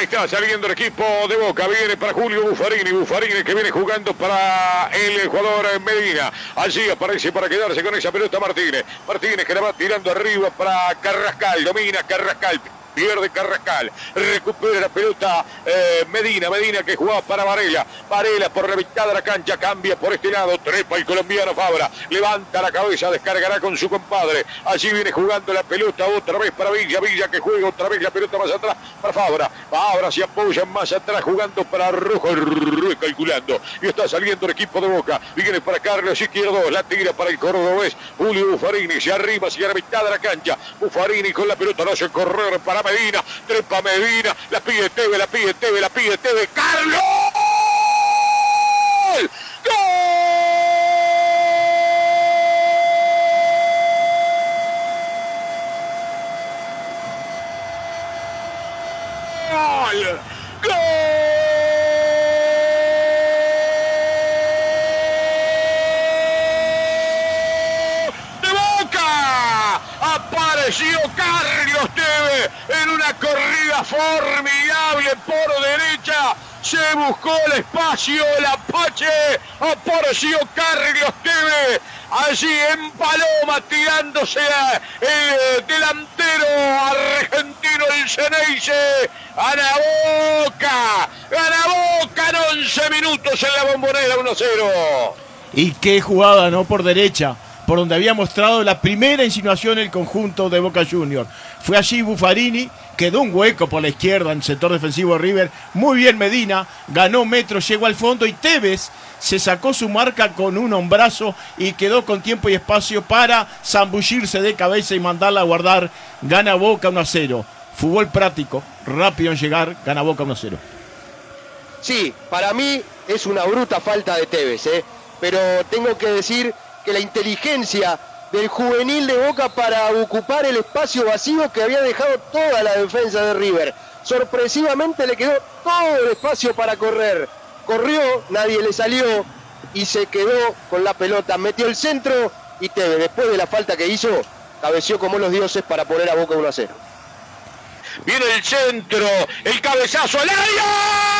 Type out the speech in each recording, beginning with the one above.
Ahí está saliendo el equipo de Boca. Viene para Julio Buffarini. Buffarini que viene jugando para el jugador Medina. Allí aparece para quedarse con esa pelota Martínez. Martínez que la va tirando arriba para Carrascal. Domina Carrascal. Pierde Carrascal, recupera la pelota Medina que jugaba para Varela por la mitad de la cancha, cambia por este lado, trepa el colombiano Fabra, levanta la cabeza, descargará con su compadre, allí viene jugando la pelota otra vez para Villa que juega otra vez la pelota más atrás para Fabra se apoya más atrás jugando para Rojo, calculando, y está saliendo el equipo de Boca, viene para Carlos Izquierdo, la tira para el cordobés, Julio Buffarini, se arriba hacia la mitad de la cancha, Buffarini con la pelota, no hace correr para Medina, trepa Medina, la pide Tevez, ¡Carlos! ¡Gol! ¡Gol! ¡De Boca! Apareció Carlos Tevez en una corrida formidable por derecha. Se buscó el espacio, el Apache. Apareció Carlos Tevez. Allí en Paloma tirándose el delantero argentino, el Ceneice. Gana Boca en 11 minutos en la Bombonera, 1-0. Y qué jugada, ¿no? Por derecha, por donde había mostrado la primera insinuación el conjunto de Boca Juniors. Fue allí Buffarini, quedó un hueco por la izquierda en el sector defensivo de River. Muy bien Medina, ganó metros, llegó al fondo y Tevez se sacó su marca con un hombrazo y quedó con tiempo y espacio para zambullirse de cabeza y mandarla a guardar. Gana Boca 1-0. Fútbol práctico, rápido en llegar, gana Boca 1-0. Sí, para mí es una bruta falta de Tevez, pero tengo que decir que la inteligencia del juvenil de Boca para ocupar el espacio vacío que había dejado toda la defensa de River. Sorpresivamente le quedó todo el espacio para correr. Corrió, nadie le salió y se quedó con la pelota. Metió el centro y Tevez, después de la falta que hizo, cabeció como los dioses para poner a Boca 1-0. Viene el centro, el cabezazo al área.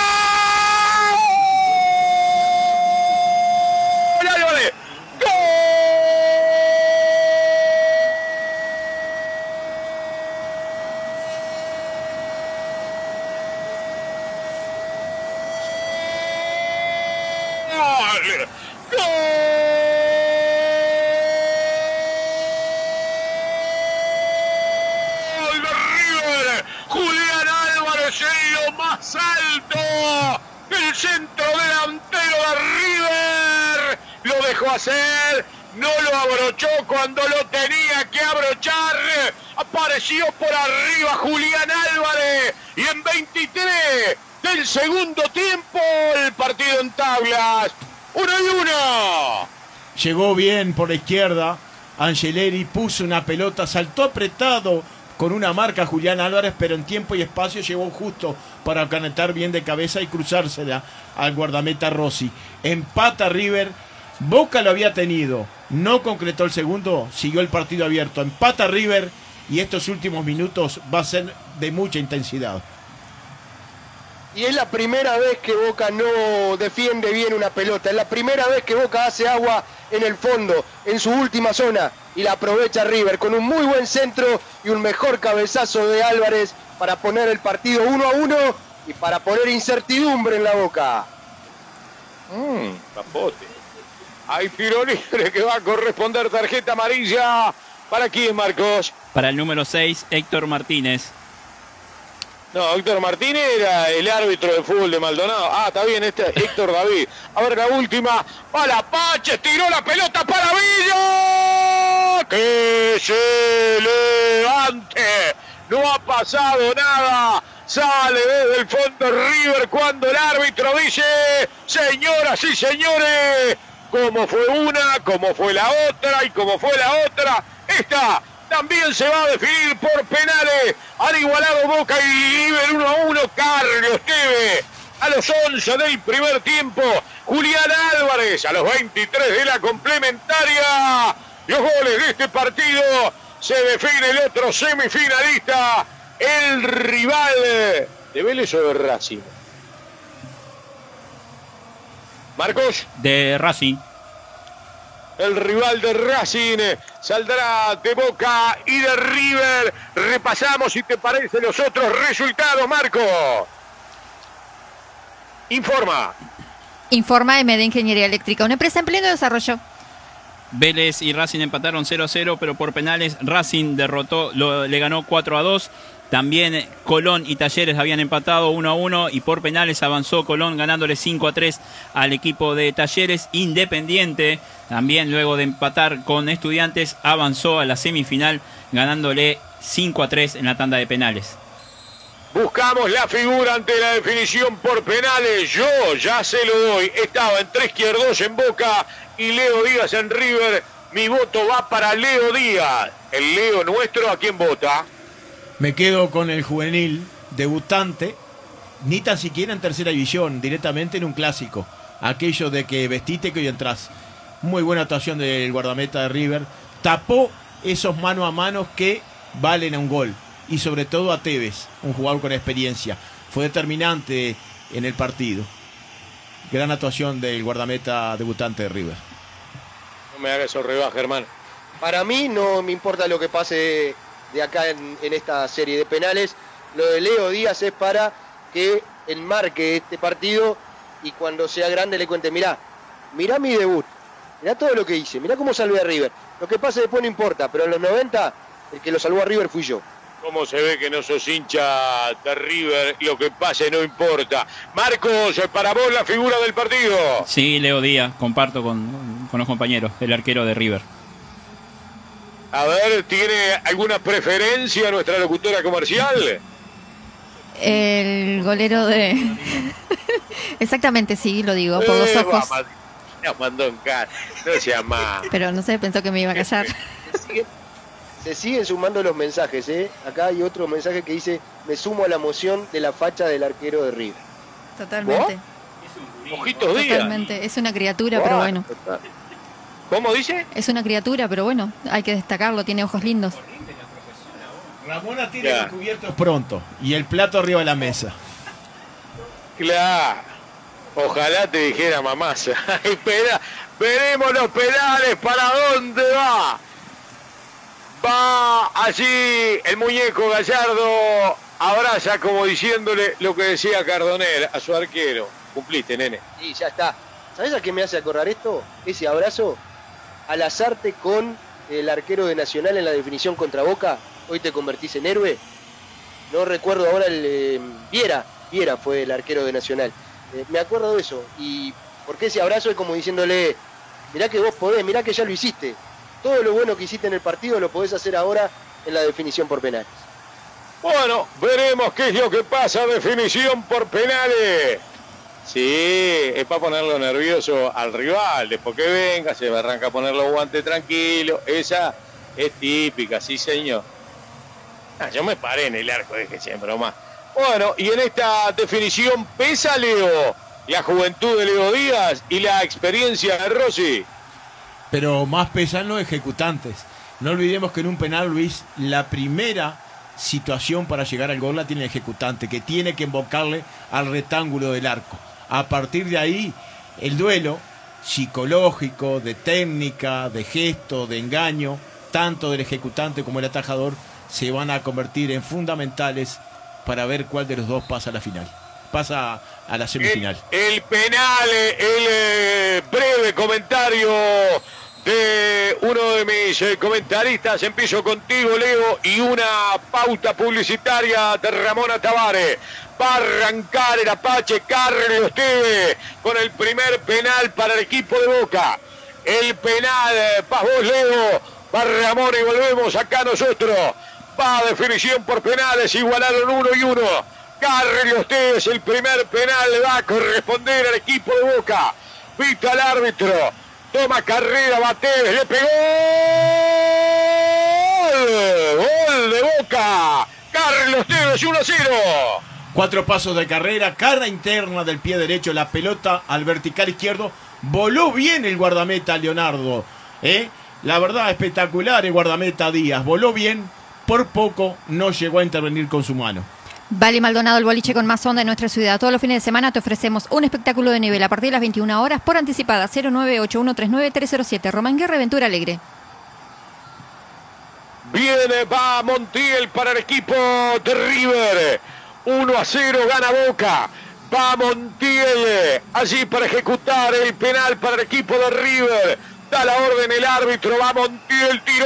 Más alto, el centro delantero de River, lo dejó hacer, no lo abrochó cuando lo tenía que abrochar, apareció por arriba Julián Álvarez y en 23 del segundo tiempo el partido en tablas, 1-1. Llegó bien por la izquierda, Angeleri puso una pelota, saltó apretado con una marca Julián Álvarez, pero en tiempo y espacio llegó justo para calentar bien de cabeza y cruzársela al guardameta Rossi. Empata River, Boca lo había tenido, no concretó el segundo, siguió el partido abierto. Empata River y estos últimos minutos va a ser de mucha intensidad. Y es la primera vez que Boca no defiende bien una pelota, es la primera vez que Boca hace agua en el fondo, en su última zona, y la aprovecha River con un muy buen centro y un mejor cabezazo de Álvarez para poner el partido 1-1 y para poner incertidumbre en la Boca. Capote. Hay tiro libre que va a corresponder tarjeta amarilla. ¿Para quién, Marcos? Para el número 6, Héctor Martínez. No, Héctor Martínez era el árbitro de fútbol de Maldonado. Ah, está bien, este es Héctor David. A ver, la última. Va la Apache, tiró la pelota para Villa. ¡Que se levante! No ha pasado nada. Sale desde el fondo River cuando el árbitro dice: señoras y señores, como fue una, como fue la otra y como fue la otra, esta también se va a definir por penales. Han igualado Boca y River 1-1. Carlos Tevez a los 11 del primer tiempo. Julián Álvarez a los 23 de la complementaria. Los goles de este partido se define el otro semifinalista. El rival ¿De Vélez o de Racing? Marcos. De Racing. El rival de Racing saldrá de Boca y de River. Repasamos, si te parece, los otros resultados, Marco. Informa. Informa MD Ingeniería Eléctrica, una empresa en pleno desarrollo. Vélez y Racing empataron 0-0, pero por penales Racing le ganó 4-2. También Colón y Talleres habían empatado 1-1 y por penales avanzó Colón ganándole 5-3 al equipo de Talleres. Independiente también, luego de empatar con Estudiantes, avanzó a la semifinal ganándole 5-3 en la tanda de penales. Buscamos la figura ante la definición por penales. Yo ya se lo doy. Estaba entre Izquierdos en Boca y Leo Díaz en River. Mi voto va para Leo Díaz. El Leo nuestro, ¿a quién vota? Me quedo con el juvenil debutante, ni tan siquiera en tercera división, directamente en un clásico. Aquello de que vestite que hoy entras. Muy buena actuación del guardameta de River. Tapó esos mano a mano que valen a un gol. Y sobre todo a Tevez, un jugador con experiencia. Fue determinante en el partido. Gran actuación del guardameta debutante de River. No me hagas esos rebajes, hermano. Para mí no me importa lo que pase de acá en esta serie de penales. Lo de Leo Díaz es para que enmarque este partido y cuando sea grande le cuente, mirá mi debut, mirá todo lo que hice, mirá cómo salvé a River. Lo que pase después no importa, pero en los 90 el que lo salvó a River fui yo. ¿Cómo se ve que no sos hincha de River? Lo que pase no importa. Marcos, para vos la figura del partido. Sí, Leo Díaz, comparto con los compañeros, el arquero de River. A ver, ¿tiene alguna preferencia nuestra locutora comercial? El golero de... Exactamente, sí, lo digo, por los ojos. No, mandó en cara. No se llama. Pero no sé, pensó que me iba a callar. Se siguen sumando los mensajes, ¿eh? Acá hay otro mensaje que dice, me sumo a la emoción de la facha del arquero de River. Totalmente. Ojitos Díaz. Totalmente. Es una criatura, pero bueno. ¿Cómo dice? Es una criatura, pero bueno, hay que destacarlo, tiene ojos lindos. Ramona tiene los cubiertos pronto y el plato arriba de la mesa. Claro. Ojalá te dijera mamasa. Espera, veremos los penales, ¿para dónde va? Va allí el muñeco Gallardo, abraza como diciéndole lo que decía Cardonel a su arquero. Cumpliste, nene. Sí, ya está. ¿Sabes a qué me hace acordar esto? Ese abrazo al azarte con el arquero de Nacional en la definición contra Boca. Hoy te convertís en héroe. No recuerdo ahora el... Viera fue el arquero de Nacional. Me acuerdo de eso. Y porque ese abrazo es como diciéndole, mirá que vos podés, mirá que ya lo hiciste. Todo lo bueno que hiciste en el partido lo podés hacer ahora en la definición por penales. Bueno, veremos qué es lo que pasa. Definición por penales. Sí, es para ponerlo nervioso al rival. Después que venga, se arranca a poner los guantes tranquilo. Esa es típica, sí señor. Yo me paré en el arco, dije siempre más. Bueno, y en esta definición pesa, Leo, la juventud de Leo Díaz y la experiencia de Rossi. Pero más pesan los ejecutantes. No olvidemos que en un penal, Luis, la primera situación para llegar al gol la tiene el ejecutante, que tiene que embocarle al rectángulo del arco. A partir de ahí, el duelo psicológico, de técnica, de gesto, de engaño, tanto del ejecutante como el atajador, se van a convertir en fundamentales para ver cuál de los dos pasa a la final. Pasa a la semifinal. El penal, el breve comentario de uno de mis comentaristas. Empiezo contigo, Leo, y una pauta publicitaria de Ramona Tavares. Va a arrancar el Apache Carlos Tevez con el primer penal para el equipo de Boca. El penal para vos, Leo. Va Ramón y volvemos acá nosotros. Va a definición por penales, igualaron 1-1. Carlos Tevez, el primer penal le va a corresponder al equipo de Boca. Pita al árbitro. Toma carrera, va Tevez, le pegó. ¡Gol de Boca! Carlos Tevez, 1-0. 4 pasos de carrera, cara interna del pie derecho, la pelota al vertical izquierdo. Voló bien el guardameta Leonardo. La verdad, espectacular el guardameta Díaz. Voló bien, por poco no llegó a intervenir con su mano. Vale Maldonado, el boliche con más onda en nuestra ciudad. Todos los fines de semana te ofrecemos un espectáculo de nivel a partir de las 21 horas por anticipada 098139307. Román Guerra, Aventura Alegre. Viene, va Montiel para el equipo de River. 1-0 gana Boca. Va Montiel allí para ejecutar el penal para el equipo de River. Da la orden el árbitro. Va Montiel, tiró.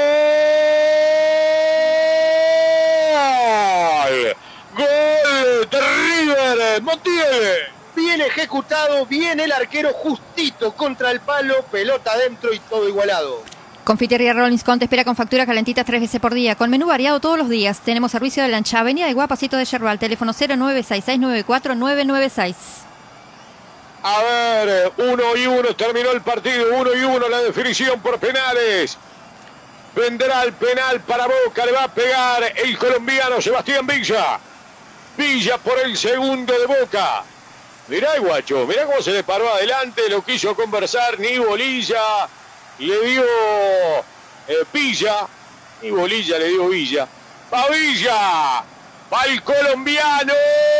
Gol de River. Montiel. Bien ejecutado, bien el arquero justito contra el palo, pelota adentro y todo igualado. Confitería Rollins Con te espera con facturas calentitas 3 veces por día, con menú variado todos los días. Tenemos servicio de lancha, avenida de Guapacito de Yerbal, teléfono 096694996. A ver, 1-1, terminó el partido, 1-1, la definición por penales. Vendrá el penal para Boca, le va a pegar el colombiano Sebastián Villa. Villa por el segundo de Boca. Mirá, guacho, mirá cómo se le paró adelante, lo quiso conversar, ni bolilla. Le dio Villa, y bolilla le dio Villa. Va Villa, va el colombiano.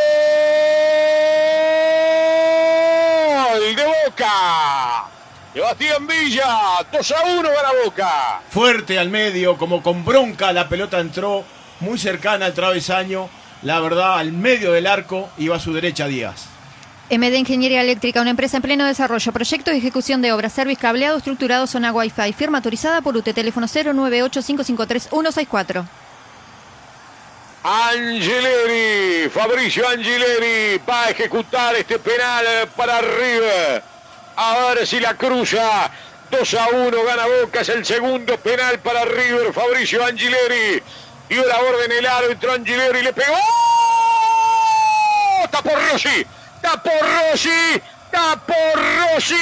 ¡Gol de Boca! Sebastián Villa, 2-1 gana Boca. Fuerte al medio, como con bronca, la pelota entró muy cercana al travesaño. La verdad, al medio del arco, iba a su derecha Díaz. MD Ingeniería Eléctrica, una empresa en pleno desarrollo, proyecto y ejecución de obras, service cableado estructurado, zona Wi-Fi, firma autorizada por UTE, teléfono 098553164. Angileri, Fabricio Angileri va a ejecutar este penal para River. A ver si la cruza. 2-1 gana Boca, es el segundo penal para River. Fabricio Angileri dio la orden el árbitro. Angileri le pegó. Tapó Rossi. Tapó Rossi. Tapó Rossi.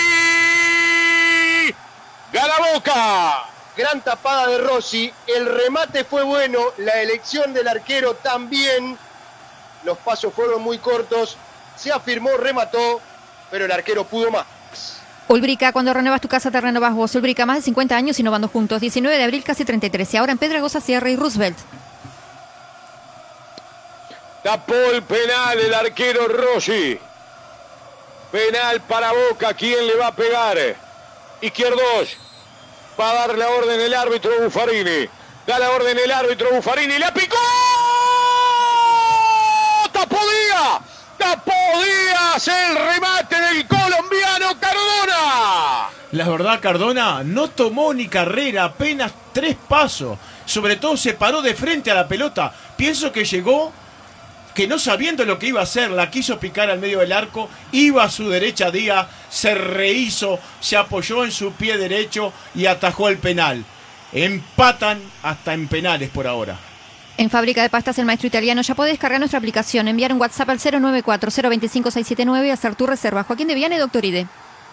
Gana Boca. Gran tapada de Rossi, el remate fue bueno, la elección del arquero también, los pasos fueron muy cortos, se afirmó, remató, pero el arquero pudo más. Ulbrica, cuando renuevas tu casa te renovas vos. Ulbrica, más de 50 años innovando juntos. 19 de abril, casi 33. Y ahora en Pedregosa, Sierra y Roosevelt. Tapó el penal el arquero Rossi. Penal para Boca, ¿quién le va a pegar? Izquierdos. Va a dar la orden el árbitro Buffarini. Da la orden el árbitro Buffarini. ¡La picó! ¡Tapó Díaz! ¡Tapó Díaz! El remate del colombiano Cardona. La verdad, Cardona no tomó ni carrera, apenas 3 pasos. Sobre todo se paró de frente a la pelota. Pienso que llegó, que no sabiendo lo que iba a hacer, la quiso picar al medio del arco, iba a su derecha Díaz, se rehizo, se apoyó en su pie derecho y atajó el penal. Empatan hasta en penales por ahora. En Fábrica de Pastas El Maestro Italiano ya podés descargar nuestra aplicación, enviar un WhatsApp al 094-025-679 y hacer tu reserva. Joaquín de Viana y Doctor Ide.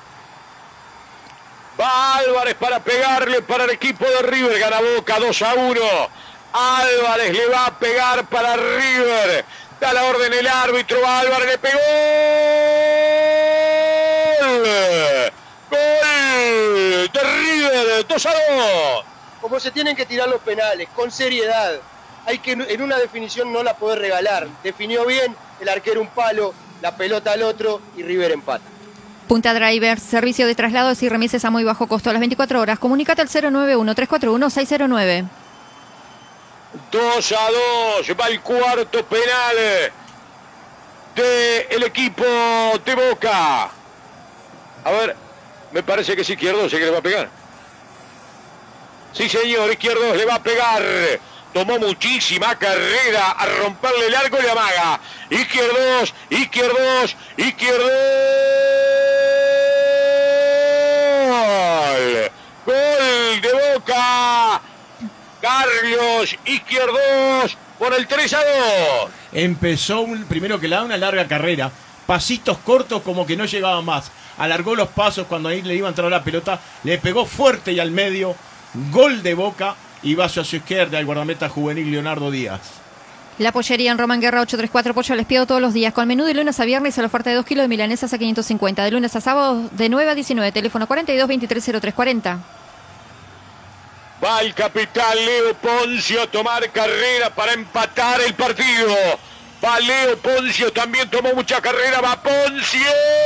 Va Álvarez para pegarle para el equipo de River. Gana Boca 2-1. Álvarez le va a pegar para River. Da la orden el árbitro. Álvarez le pegó. Gol de River. 2-2. Como se tienen que tirar los penales, con seriedad. Hay que en una definición no la poder regalar. Definió bien, el arquero un palo, la pelota al otro y River empata. Punta Driver, servicio de traslados y remises a muy bajo costo a las 24 horas. Comunícate al 091-341-609. 2-2, va el cuarto penal del equipo de Boca. A ver, me parece que es Izquierdos el que le va a pegar. Sí, señor, Izquierdos le va a pegar. Tomó muchísima carrera a romperle el arco y le amaga. Izquierdos, Izquierdos, Izquierdos. Gol de Boca. Carlos Izquierdos por el 3-2. Empezó primero que nada una larga carrera. Pasitos cortos como que no llegaba más. Alargó los pasos cuando ahí le iba a entrar la pelota. Le pegó fuerte y al medio. Gol de Boca. Y va hacia su izquierda el guardameta juvenil Leonardo Díaz. La pollería en Román Guerra 834, pollo al espiedo todos los días, con menú de lunes a viernes a la oferta de 2 kilos de milanesas a 550, de lunes a sábado de 9 a 19, teléfono 42 23 0340. Va el capitán Leo Poncio a tomar carrera para empatar el partido. Va Leo Poncio, también tomó mucha carrera. Va Poncio.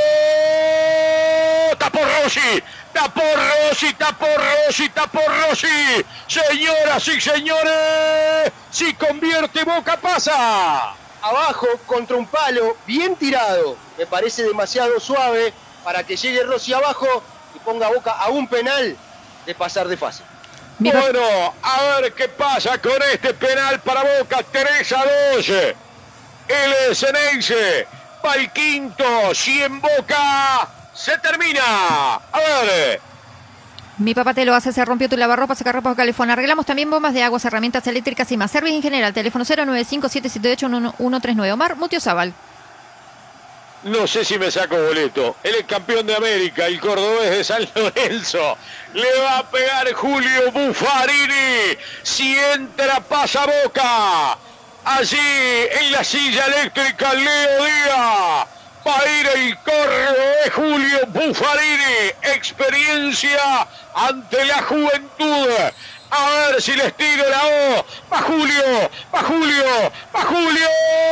Tapó Rossi. Tapó Rossi, tapó Rossi, tapó Rossi. Señoras y señores, si convierte Boca pasa. Abajo, contra un palo, bien tirado. Me parece demasiado suave para que llegue Rossi abajo y ponga a Boca a un penal de pasar de fase. Bueno, a ver qué pasa con este penal para Boca. 3-2. El Ceneice va al quinto. Si en Boca se termina. A ver. Mi papá te lo hace, se rompió tu lavarropa, sacarropas o calefón. Arreglamos también bombas de aguas, herramientas eléctricas y más. Service en general, teléfono 095-778-1139. Omar Mutiozábal. No sé si me saco boleto. Él es campeón de América, el cordobés de San Lorenzo. Le va a pegar Julio Buffarini. Si entra, pasa Boca. Allí en la silla eléctrica, Leo Díaz. Va a ir el cordobés Julio Buffarini. Experiencia ante la juventud. A ver si les tiro la O. Va Julio, va Julio, va Julio.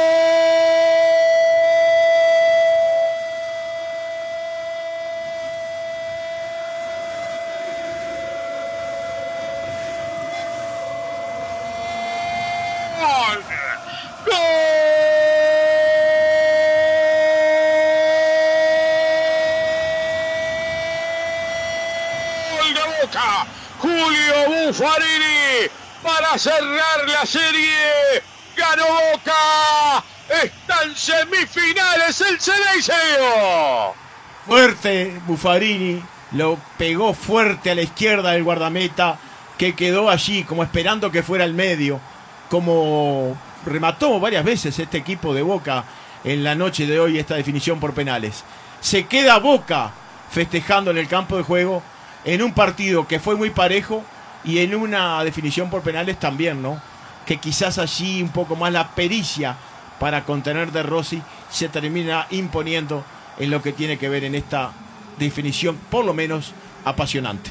Julio Buffarini para cerrar la serie. Ganó Boca. Está en semifinales el Ceneice. Fuerte Buffarini, lo pegó fuerte a la izquierda del guardameta, que quedó allí como esperando que fuera al medio, como remató varias veces este equipo de Boca en la noche de hoy esta definición por penales. Se queda Boca festejando en el campo de juego en un partido que fue muy parejo y en una definición por penales también, ¿no? Que quizás allí un poco más la pericia para contener de Rossi se termina imponiendo en lo que tiene que ver en esta definición, por lo menos apasionante.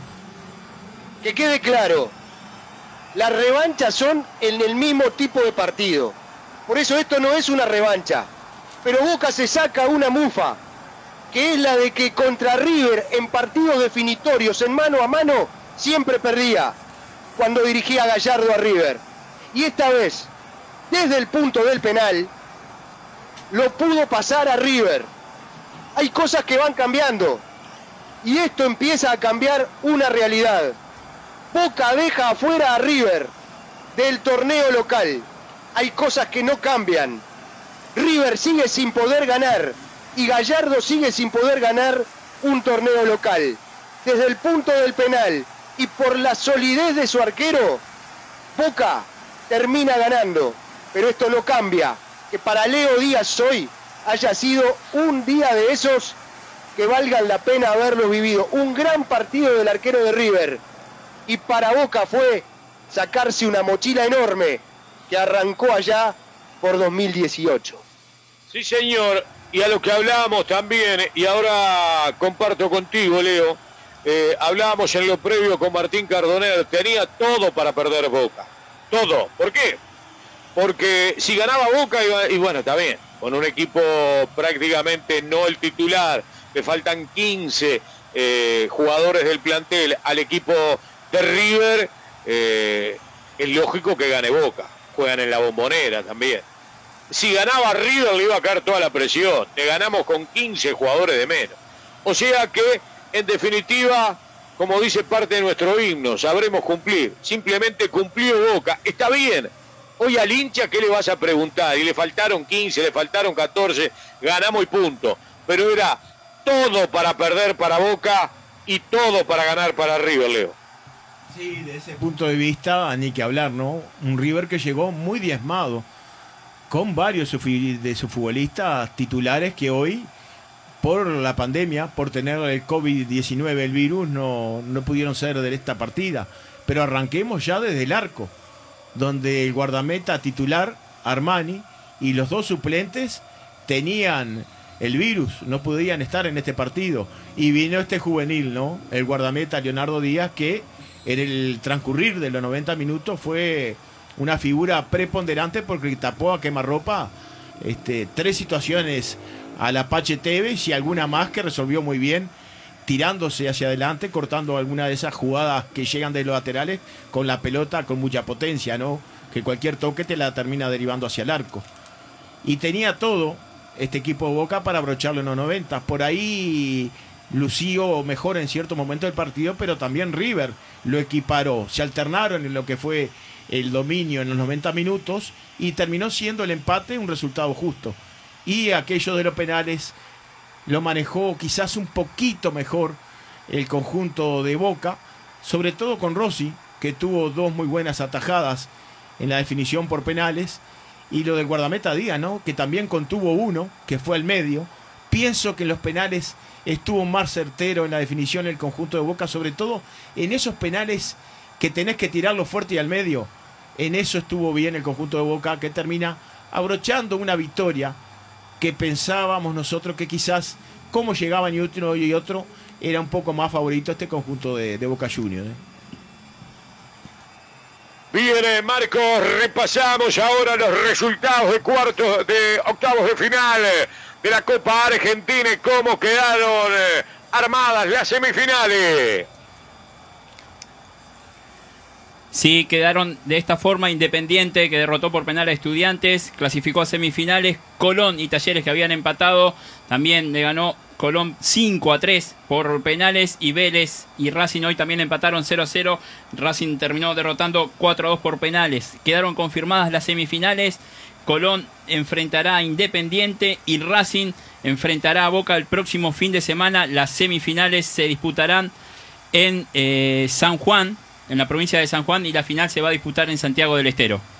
Que quede claro, las revanchas son en el mismo tipo de partido. Por eso esto no es una revancha. Pero Boca se saca una mufa, que es la de que contra River en partidos definitorios, en mano a mano, siempre perdía cuando dirigía Gallardo a River. Y esta vez, desde el punto del penal, lo pudo pasar a River. Hay cosas que van cambiando. Y esto empieza a cambiar una realidad. Boca deja afuera a River del torneo local. Hay cosas que no cambian. River sigue sin poder ganar y Gallardo sigue sin poder ganar un torneo local. Desde el punto del penal y por la solidez de su arquero, Boca termina ganando. Pero esto no cambia. Que para Leo Díaz hoy haya sido un día de esos que valgan la pena haberlo vivido. Un gran partido del arquero de River. Y para Boca fue sacarse una mochila enorme que arrancó allá por 2018. Sí, señor. Y a lo que hablábamos también, y ahora comparto contigo, Leo, hablábamos en lo previo con Martín Cardonel, tenía todo para perder Boca. Todo. ¿Por qué? Porque si ganaba Boca, y bueno, está bien, con un equipo prácticamente no el titular, le faltan 15 jugadores del plantel al equipo de River, es lógico que gane Boca. Juegan en la Bombonera también. Si ganaba River le iba a caer toda la presión. Le ganamos con 15 jugadores de menos. O sea que, en definitiva, como dice parte de nuestro himno, sabremos cumplir. Simplemente cumplió Boca. Está bien. Hoy al hincha, ¿qué le vas a preguntar? Y le faltaron 15, le faltaron 14, ganamos y punto. Pero era todo para perder para Boca y todo para ganar para River, Leo. Sí, de ese punto de vista, ni que hablar, ¿no? Un River que llegó muy diezmado, con varios de sus futbolistas titulares que hoy, por la pandemia, por tener el COVID-19, el virus, no pudieron ser de esta partida. Pero arranquemos ya desde el arco, donde el guardameta titular, Armani, y los dos suplentes tenían el virus, no podían estar en este partido. Y vino este juvenil, ¿no? El guardameta Leonardo Díaz, que en el transcurrir de los 90 minutos fue una figura preponderante porque tapó a quemarropa 3 situaciones al Apache Tevez y alguna más que resolvió muy bien, tirándose hacia adelante, cortando alguna de esas jugadas que llegan de los laterales con la pelota con mucha potencia, ¿no? Que cualquier toque te la termina derivando hacia el arco. Y tenía todo este equipo de Boca para abrocharlo en los 90. Por ahí lució mejor en cierto momento del partido, pero también River lo equiparó. Se alternaron en lo que fue el dominio en los 90 minutos y terminó siendo el empate un resultado justo. Y aquello de los penales lo manejó quizás un poquito mejor el conjunto de Boca, sobre todo con Rossi, que tuvo 2 muy buenas atajadas en la definición por penales, y lo del guardameta Díaz, ¿no? Que también contuvo uno, que fue al medio. Pienso que en los penales estuvo más certero en la definición el conjunto de Boca, sobre todo en esos penales que tenés que tirarlo fuerte y al medio. En eso estuvo bien el conjunto de Boca, que termina abrochando una victoria que pensábamos nosotros que quizás, como llegaban y uno y otro, era un poco más favorito este conjunto de Boca Juniors. Bien, Marcos, repasamos ahora los resultados de octavos de final de la Copa Argentina y cómo quedaron armadas las semifinales. Sí, quedaron de esta forma. Independiente, que derrotó por penal a Estudiantes, clasificó a semifinales. Colón y Talleres, que habían empatado, también le ganó Colón 5-3 por penales, y Vélez y Racing hoy también empataron 0-0. Racing terminó derrotando 4-2 por penales. Quedaron confirmadas las semifinales. Colón enfrentará a Independiente y Racing enfrentará a Boca el próximo fin de semana. Las semifinales se disputarán en San Juan, en la provincia de San Juan, y la final se va a disputar en Santiago del Estero.